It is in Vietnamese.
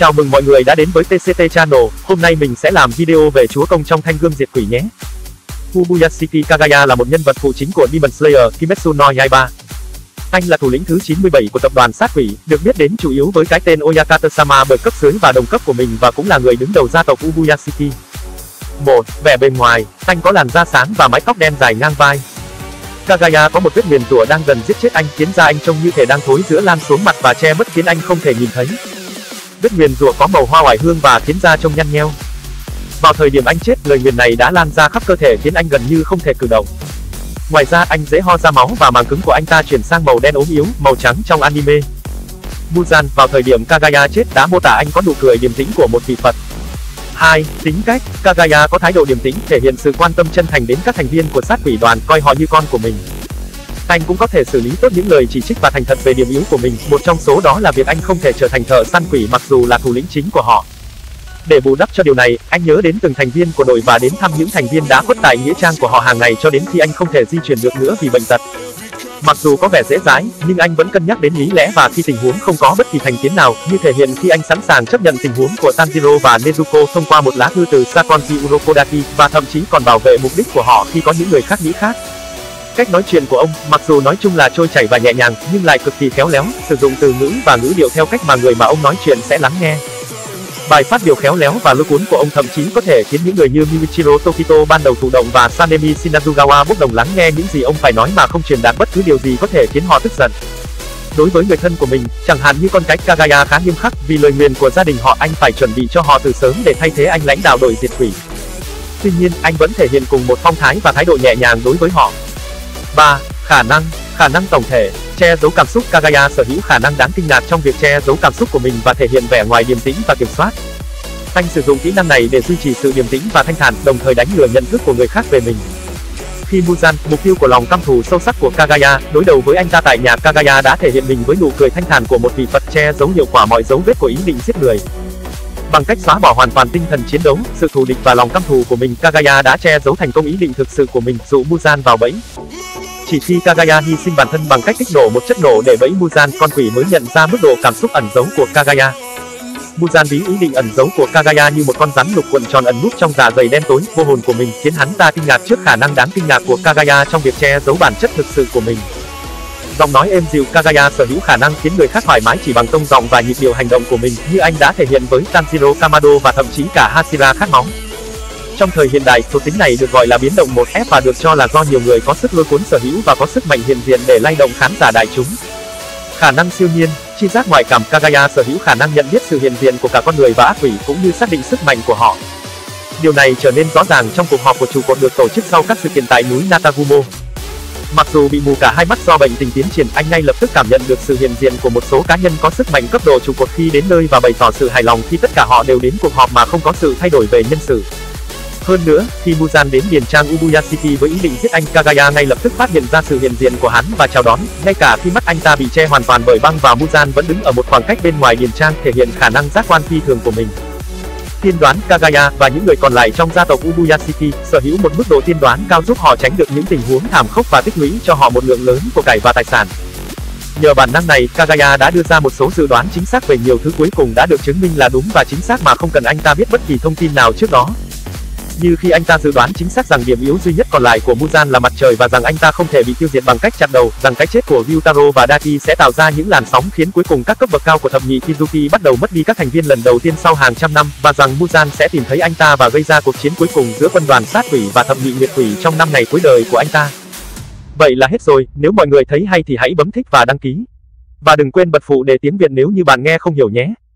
Chào mừng mọi người đã đến với TCT Channel, hôm nay mình sẽ làm video về chúa công trong thanh gươm diệt quỷ nhé. Ubuyashiki Kagaya là một nhân vật phụ chính của Demon Slayer Kimetsu no Yaiba. Anh là thủ lĩnh thứ 97 của tập đoàn sát quỷ, được biết đến chủ yếu với cái tên Oyakata-sama bởi cấp dưới và đồng cấp của mình và cũng là người đứng đầu gia tộc Ubuyashiki. 1. Vẻ bề ngoài, anh có làn da sáng và mái tóc đen dài ngang vai. Kagaya có một vết nguyền rủa đang gần giết chết anh, khiến da anh trông như thể đang thối rữa lan xuống mặt và che mất khiến anh không thể nhìn thấy. Vết nguyền rủa có màu hoa oải hương và khiến da trông nhăn nheo. Vào thời điểm anh chết, lời nguyền này đã lan ra khắp cơ thể khiến anh gần như không thể cử động. Ngoài ra, anh dễ ho ra máu và màng cứng của anh ta chuyển sang màu đen ốm yếu, màu trắng trong anime. Muzan vào thời điểm Kagaya chết đã mô tả anh có nụ cười điềm tĩnh của một vị Phật. 2. Tính cách, Kagaya có thái độ điềm tĩnh, thể hiện sự quan tâm chân thành đến các thành viên của sát quỷ đoàn, coi họ như con của mình. Anh cũng có thể xử lý tốt những lời chỉ trích và thành thật về điểm yếu của mình, một trong số đó là việc anh không thể trở thành thợ săn quỷ mặc dù là thủ lĩnh chính của họ. Để bù đắp cho điều này, anh nhớ đến từng thành viên của đội và đến thăm những thành viên đã khuất tại nghĩa trang của họ hàng ngày cho đến khi anh không thể di chuyển được nữa vì bệnh tật. Mặc dù có vẻ dễ dãi, nhưng anh vẫn cân nhắc đến lý lẽ và khi tình huống không có bất kỳ thành kiến nào, như thể hiện khi anh sẵn sàng chấp nhận tình huống của Tanjiro và Nezuko thông qua một lá thư từ Sakonji Urokodaki, và thậm chí còn bảo vệ mục đích của họ khi có những người khác nghĩ khác. Cách nói chuyện của ông, mặc dù nói chung là trôi chảy và nhẹ nhàng, nhưng lại cực kỳ khéo léo, sử dụng từ ngữ và ngữ điệu theo cách mà người mà ông nói chuyện sẽ lắng nghe. Bài phát biểu khéo léo và lôi cuốn của ông thậm chí có thể khiến những người như Miichiro Tokito ban đầu thụ động và Sanemi Shinazugawa bốc đồng lắng nghe những gì ông phải nói mà không truyền đạt bất cứ điều gì có thể khiến họ tức giận. Đối với người thân của mình, chẳng hạn như con cái, Kagaya khá nghiêm khắc vì lời nguyền của gia đình họ, anh phải chuẩn bị cho họ từ sớm để thay thế anh lãnh đạo đội diệt quỷ. Tuy nhiên, anh vẫn thể hiện cùng một phong thái và thái độ nhẹ nhàng đối với họ. 3. Khả năng tổng thể, che giấu cảm xúc, Kagaya sở hữu khả năng đáng kinh ngạc trong việc che giấu cảm xúc của mình và thể hiện vẻ ngoài điềm tĩnh và kiểm soát. Anh sử dụng kỹ năng này để duy trì sự điềm tĩnh và thanh thản, đồng thời đánh lừa nhận thức của người khác về mình. Khi Muzan, mục tiêu của lòng căm thù sâu sắc của Kagaya, đối đầu với anh ta tại nhà, Kagaya đã thể hiện mình với nụ cười thanh thản của một vị Phật, che giấu hiệu quả mọi dấu vết của ý định giết người. Bằng cách xóa bỏ hoàn toàn tinh thần chiến đấu, sự thù địch và lòng căm thù của mình, Kagaya đã che giấu thành công ý định thực sự của mình, dụ Muzan vào bẫy. Chỉ khi Kagaya hy sinh bản thân bằng cách kích nổ một chất nổ để bẫy Muzan, con quỷ mới nhận ra mức độ cảm xúc ẩn giấu của Kagaya. Muzan ví ý định ẩn giấu của Kagaya như một con rắn lục cuộn tròn ẩn núp trong dạ dày đen tối, vô hồn của mình, khiến hắn ta kinh ngạc trước khả năng đáng kinh ngạc của Kagaya trong việc che giấu bản chất thực sự của mình. Giọng nói êm dịu, Kagaya sở hữu khả năng khiến người khác thoải mái chỉ bằng tông giọng và nhịp điệu hành động của mình, như anh đã thể hiện với Tanjiro Kamado và thậm chí cả Hashira khát máu. Trong thời hiện đại, thuộc tính này được gọi là biến động 1F và được cho là do nhiều người có sức lôi cuốn sở hữu và có sức mạnh hiện diện để lay động khán giả đại chúng. Khả năng siêu nhiên, tri giác ngoại cảm, Kagaya sở hữu khả năng nhận biết sự hiện diện của cả con người và ác quỷ cũng như xác định sức mạnh của họ. Điều này trở nên rõ ràng trong cuộc họp của trụ cột được tổ chức sau các sự kiện tại núi Natagumo. Mặc dù bị mù cả hai mắt do bệnh tình tiến triển, anh ngay lập tức cảm nhận được sự hiện diện của một số cá nhân có sức mạnh cấp độ trụ cột khi đến nơi và bày tỏ sự hài lòng khi tất cả họ đều đến cuộc họp mà không có sự thay đổi về nhân sự. Hơn nữa, khi Muzan đến điền trang Ubuyashiki với ý định giết anh, Kagaya ngay lập tức phát hiện ra sự hiện diện của hắn và chào đón, ngay cả khi mắt anh ta bị che hoàn toàn bởi băng và Muzan vẫn đứng ở một khoảng cách bên ngoài điền trang, thể hiện khả năng giác quan phi thường của mình. Tiên đoán, Kagaya và những người còn lại trong gia tộc Ubuyashiki sở hữu một mức độ tiên đoán cao giúp họ tránh được những tình huống thảm khốc và tích lũy cho họ một lượng lớn của cải và tài sản. Nhờ bản năng này, Kagaya đã đưa ra một số dự đoán chính xác về nhiều thứ cuối cùng đã được chứng minh là đúng và chính xác mà không cần anh ta biết bất kỳ thông tin nào trước đó. Như khi anh ta dự đoán chính xác rằng điểm yếu duy nhất còn lại của Muzan là mặt trời và rằng anh ta không thể bị tiêu diệt bằng cách chặt đầu, rằng cái chết của Ryutaro và Daki sẽ tạo ra những làn sóng khiến cuối cùng các cấp bậc cao của thập nhị Kizuki bắt đầu mất đi các thành viên lần đầu tiên sau hàng trăm năm, và rằng Muzan sẽ tìm thấy anh ta và gây ra cuộc chiến cuối cùng giữa quân đoàn sát quỷ và thập nhị nguyệt quỷ trong năm ngày cuối đời của anh ta. Vậy là hết rồi, nếu mọi người thấy hay thì hãy bấm thích và đăng ký. Và đừng quên bật phụ đề tiếng Việt nếu như bạn nghe không hiểu nhé.